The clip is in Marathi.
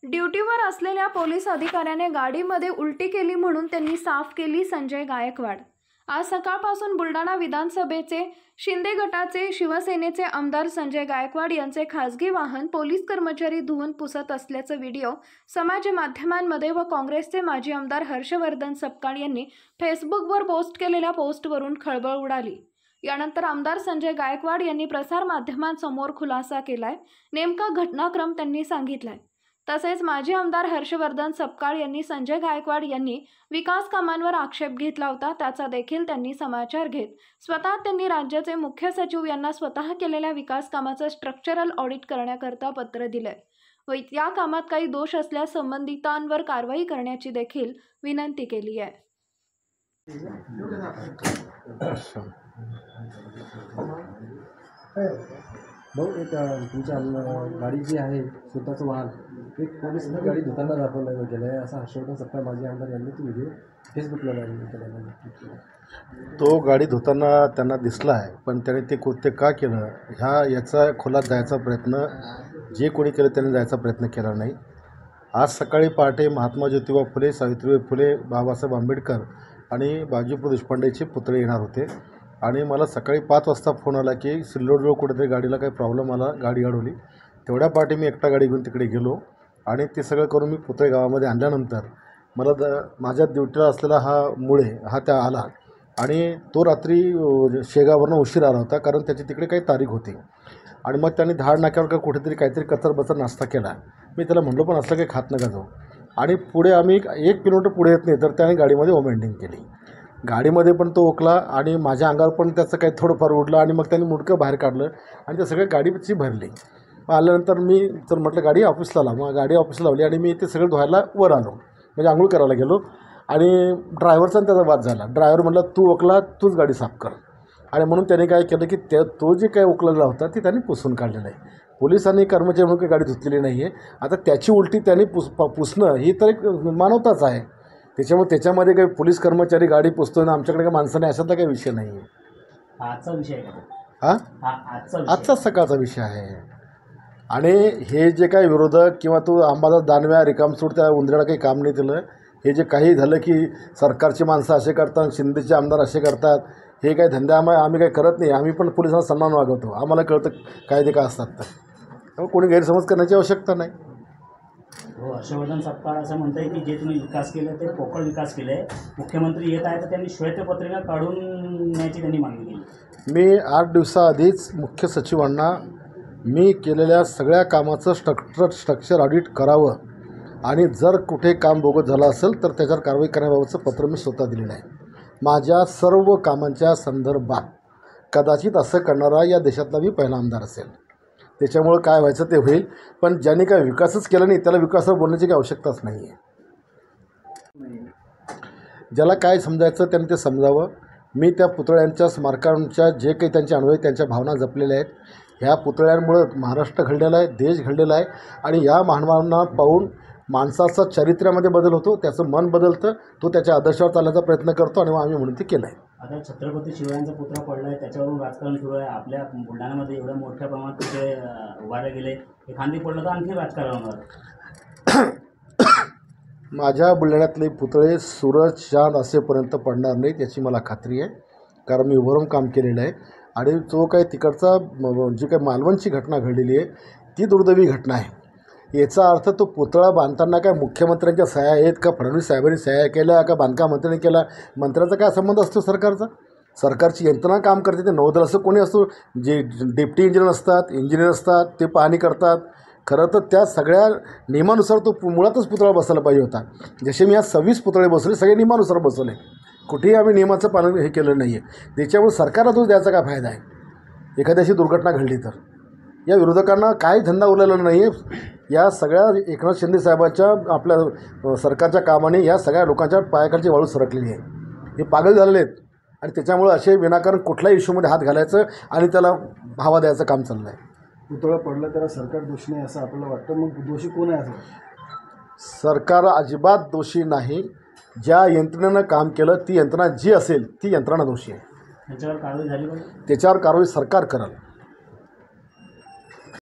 ड्युटीवर असलेल्या पोलीस अधिकाऱ्याने गाडीमध्ये उलटी केली म्हणून त्यांनी साफ केली संजय गायकवाड। आज सकाळपासून बुलढाणा विधानसभेचे शिंदे गटाचे शिवसेनेचे आमदार संजय गायकवाड यांचे खासगी वाहन पोलीस कर्मचारी धुवून पुसत असल्याचा व्हिडिओ समाज माध्यमांमध्ये व काँग्रेसचे माजी आमदार हर्षवर्धन सपकाळ यांनी फेसबुकवर पोस्ट केलेल्या पोस्टवरून खळबळ उडाली। यानंतर आमदार संजय गायकवाड यांनी प्रसार माध्यमांसमोर खुलासा केलाय। नेमका घटनाक्रम त्यांनी सांगितलाय। तसेच माजी आमदार हर्षवर्धन सपकाळ यांनी संजय गायकवाड यांनी विकास कामांवर आक्षेप घेतला होता, त्याचा देखील त्यांनी समाचार घेत स्वतः त्यांनी राज्याचे मुख्य सचिव यांना स्वतः केलेल्या विकास कामाचं स्ट्रक्चरल ऑडिट करण्याकरता पत्र दिलंय व या कामात काही दोष असल्यास संबंधितांवर कारवाई करण्याची देखील विनंती केली आहे। भाऊ, एक तुमच्या गाडी जी आहे स्वतःचं वाहन एक पोलीस गाडी धुताना दाखवलं गेलं आहे असं हर्षवर्धन सपकाळ माजी आमदार यांनी तो व्हिडिओ फेसबुकला केलेला। तो गाडी धुताना त्यांना दिसला आहे, पण त्याने ते का केलं याचा खोलात जायचा प्रयत्न जे कोणी केलं त्याने जायचा प्रयत्न केला नाही। आज सकाळी पहाटे महात्मा ज्योतिबा फुले, सावित्रीबाई फुले, बाबासाहेब आंबेडकर आणि बाजीप्रभू देशपांडेचे पुतळे येणार होते आणि मला सकाळी 5 वाजता फोन आला की सिल्लोडजवळ कुठेतरी गाडीला काही प्रॉब्लेम आला, गाडी अडवली। तेवढ्या पाठी मी एकटा गाडी घेऊन तिकडे गेलो आणि ते सगळं करून मी पुतळे गावामध्ये आणल्यानंतर मला माझ्या ड्युटीला असलेला हा त्या आला आणि तो रात्री शेगाववरनं उशीर आला होता, कारण त्याची तिकडे काही तारीख होती आणि मग त्यांनी धाड नाक्यावर कुठेतरी काहीतरी कचरबचर नाश्ता केला। मी त्याला म्हटलं पण असलं काही खात नका जाऊ आणि पुढे आम्ही 1 किलोमीटर पुढे येत नाही तर त्याने गाडीमध्ये ओमेंडिंग केली। गाडीमध्ये पण तो ओकला आणि माझ्या अंगावर पण त्याचं काही थोडंफार उडलं आणि मग त्यांनी मुडकं बाहेर काढलं आणि त्या सगळ्या गाडीची भरली। मग आल्यानंतर मी तर म्हटलं गाडी ऑफिसला लाव, मग गाडी ऑफिसला लावली आणि मी ते सगळं धुवायला वर आलो, म्हणजे आंघोळ करायला गेलो आणि ड्रायव्हरचा त्याचा वाद झाला। ड्रायव्हर म्हटलं तू ओकला, तूच गाडी साफ कर आणि म्हणून त्याने काय केलं की तो जे काही ओकलेला होता ते त्यांनी पुसून काढलेलं आहे। पोलिसांनी कर्मचारी म्हणून काही गाडी धुतलेली नाही आहे। आता त्याची उलटी त्यांनी पुसणं ही तर एक मानवताच आहे, त्याच्यामध्ये काही पोलीस कर्मचारी गाडी पुसतो ना आमच्याकडे काही माणसाने अशातला काही विषय नाही आहे। आजचा विषय आहे आजचा सकाळचा विषय आहे आणि हे जे काही विरोधक किंवा तो अंबादास दानव्या रिकामसूड त्या उंदराला काही काम नाही दिलं। हे जे काही झालं की सरकारची माणसं असे करतात, शिंदेचे आमदार असे करतात, हे काही धंदे आम्ही काही करत नाही। आम्ही पण पोलिसांना सन्मान वागवतो, आम्हाला कळतं कायदे काय असतात तर त्यामुळे कोणी गैरसमज करण्याची आवश्यकता नाही। हो, हर्षवर्धन सपकाळ असं म्हणताय की जे तुम्ही विकास केला ते पोकळ विकास केला आहे, मुख्यमंत्री येत आहे तर त्यांनी श्वेतपत्रिका काढून न्यायची त्यांनी मागणी केली। मी 8 दिवसाआधीच मुख्य सचिवांना मी केलेल्या सगळ्या कामाचं स्ट्रक्चर ऑडिट करावं आणि जर कुठे काम बोगस झालं असेल तर त्याच्यावर कारवाई करण्याबाबतचं पत्र मी स्वतः दिलेलं आहे। माझ्या सर्व कामांच्या संदर्भात कदाचित असं करणारा या देशातला मी पहिला आमदार असेल। त्याच्यामुळं काय व्हायचं ते होईल, पण ज्यांनी काय विकासच केला नाही त्याला विकासावर बोलण्याची काही आवश्यकताच नाही आहे। ज्याला काय समजायचं त्यांनी ते समजावं। मी त्या पुतळ्यांच्या स्मारकांच्या जे काही त्यांचे अनुभव त्यांच्या भावना जपलेल्या आहेत, ह्या पुतळ्यांमुळं महाराष्ट्र घडलेला आहे, देश घडलेला आहे आणि या महामानवांना पाहून माणसाचा चरित्र्यामध्ये बदल होतो, त्याचं मन बदलतं, तो त्याच्या आदर्शावर चालण्याचा प्रयत्न करतो आणि आम्ही म्हणून ते केलं आहे। आता छत्रपती शिवरायांचा पुतळा पडला आहे, त्याच्यावरून राजकारण सुरू आहे। आपल्या बुलढाण्यामध्ये एवढ्या मोठ्या प्रमाणात पुतळे उभारले गेले, एखादी पडलं तर आणखी राजकारण होणार। माझ्या बुलढाण्यातले पुतळे सूरज चांद असेपर्यंत पडणार नाहीत याची मला खात्री आहे, कारण मी उभारून काम केलेलं आहे आणि जो काही तिकडचा जी काही मालवणची घटना घडलेली आहे ती दुर्दैवी घटना आहे। याचा अर्थ तो पुतळा बांधताना काय मुख्यमंत्र्यांच्या सह्या आहेत का, फडणवीस साहेबांनी सह्या केल्या का, बांधकाम मंत्र्यांनी केला, मंत्र्याचा काय संबंध असतो सरकारचा? सरकारची यंत्रणा काम करते, ते नौदल असं कोणी असतो, जे डेप्टी इंजिनियर असतात ते पाहणी करतात। खरं तर त्या सगळ्या नियमानुसार तो मुळातच पुतळा बसायला पाहिजे होता। जसे मी आज 26 पुतळे बसवले, सगळे नियमानुसार बसवले, कुठेही आम्ही नियमाचं पालन हे केलं नाही आहे। त्याच्यामुळे सरकारला तो द्यायचा काय फायदा आहे? एखाद्याशी दुर्घटना घडली तर या विरोधकांना काही धंदा उरलेला नाही आहे। या सगळ्या एकनाथ शिंदे साहेबांच्या आपल्या सरकारच्या कामाने या सगळ्या लोकांच्या पायाखालची वाळू सरकलेली आहे। हे पागल झालेले आहेत आणि त्याच्यामुळे असे विनाकारण कुठल्याही इश्यूमध्ये हात घालायचं आणि त्याला भावा द्यायचं काम चाललं आहे। पुतळा पडला त्याला सरकार दोषी नाही असं आपल्याला वाटतं, मग दोषी कोण आहे? असं सरकार अजिबात दोषी नाही। ज्या यंत्रणेनं काम केलं ती यंत्रणा जी असेल ती यंत्रणा दोषी आहे। त्याच्यावर कारवाई झाली पाहिजे, त्याच्यावर कारवाई सरकार करेल।